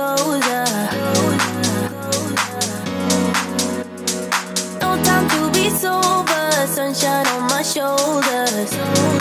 closer. No time to be sober, sunshine on my shoulders.